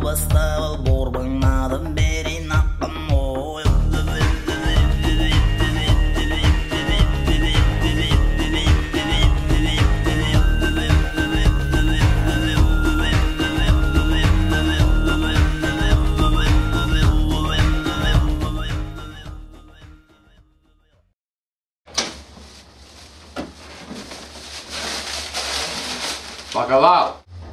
поставил бурбон, надо бери на помой. Bacalhau!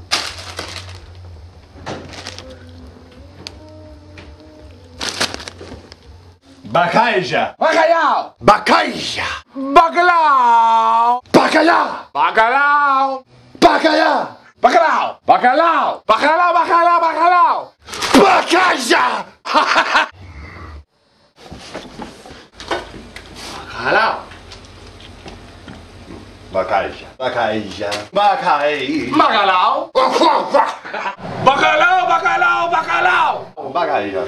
Bacaja! Bacalhau! Bacaja! Bacalhau! Bacalhau! Bacalhau! Bacalhau! Bacalhau! Bacalhau! Bacalhau! Bacalhau! Bacalhau! Bacaja! Bacalhau! Bacaja! Bacaja! Bacaja! Bacalhau! Bacalhau! Bacalhau! Bacalhau! Bacaja!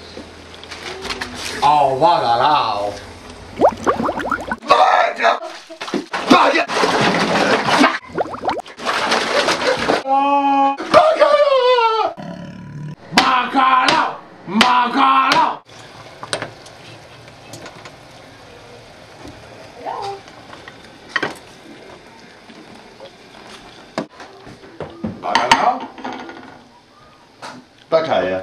Oh, bacalhau! Baca! Baca! Bacalhau! Bacalhau! Bacalhau? Bacaja!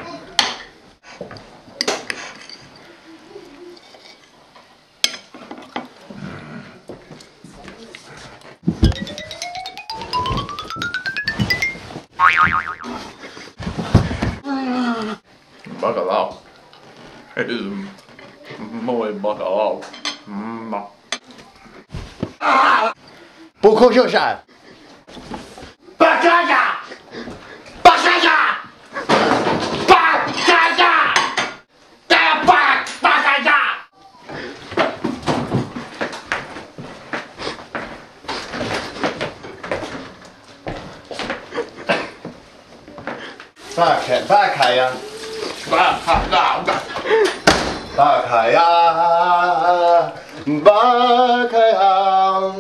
Bacalhau. Muy bacalhau. 不扣就闪！ Bacaja! Bacaja! Bacaja! Bacaja! Bacaja! Bacalhau! Bacaja! Bacaja!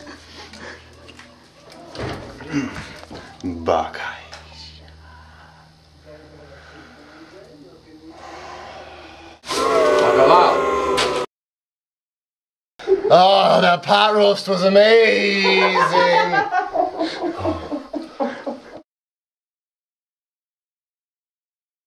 Bacaja! Bacalhau! Oh, that pot roast was amazing!